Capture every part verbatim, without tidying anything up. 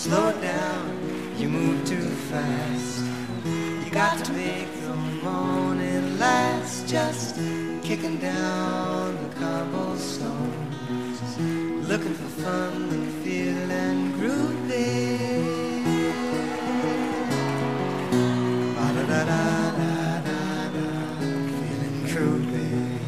slow down, you move too fast. You got to make the morning last, just kicking down the cobblestones, looking for fun and feeling groovy. Ba-da-da-da-da-da-da, feeling groovy.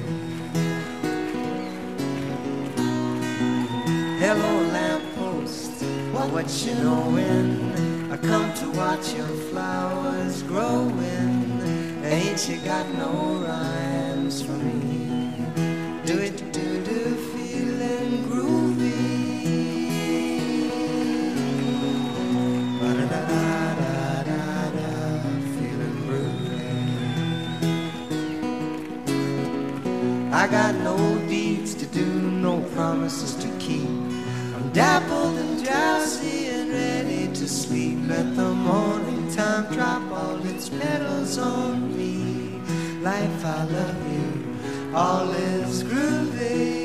Hello lamppost, well, what you knowin'? I come to watch your flowers growing. Ain't you got no rhymes for me? Do it, do, do, feeling groovy. Ba-da-da-da-da-da, feeling groovy. I got no deeds to do, no promises to keep. I'm dappled and drowsy and ready to sleep. Let the morning time drop all its petals on me. Life, I love you, all is groovy.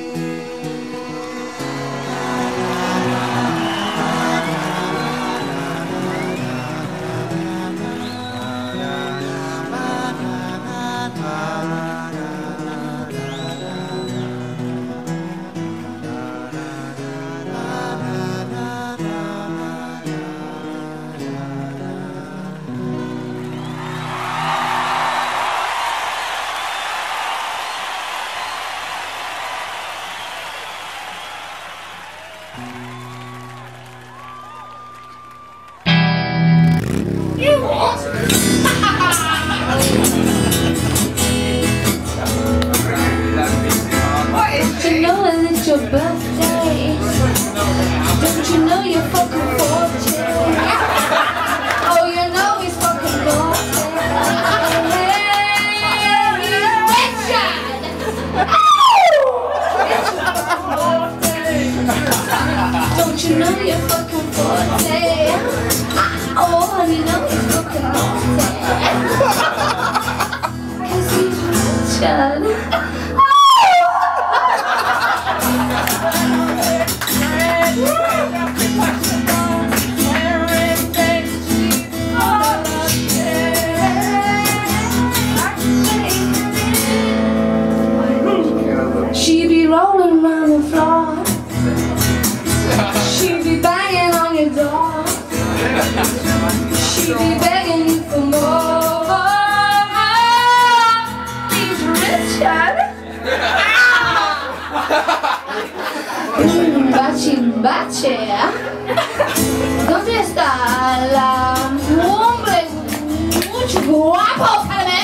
Don't you know that it's your birthday? Don't you know you're fucking forty? Oh, you know he's fucking forty. Richard! Don't you know you're fucking forty? Oh, honey, know he's fucking forty. Cause he's Richard. She'd be rolling around the floor. She'd be banging on your door. She'd be begging you for more. He's Richard. Mm, baci, baci. ¿Dónde está la hombre mucho guapo para mí?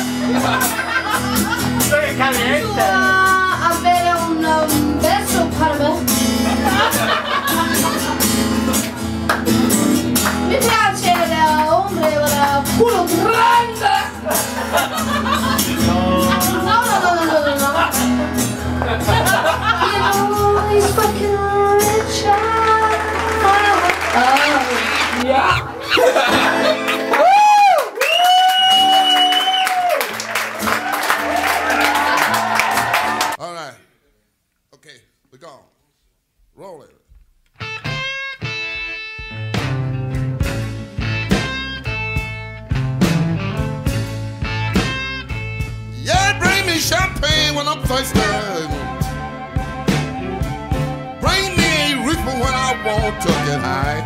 Estoy caliente. A ver un beso para mí. Mi piace l'ombre con il culo grande. No, no, no, no, no, no, no. You know he's fucking Richard. Oh, yeah. All right. Okay, we're gone. Roll it. Yeah, bring me champagne when I'm thirsty. Bring me a reefer when I want to get high.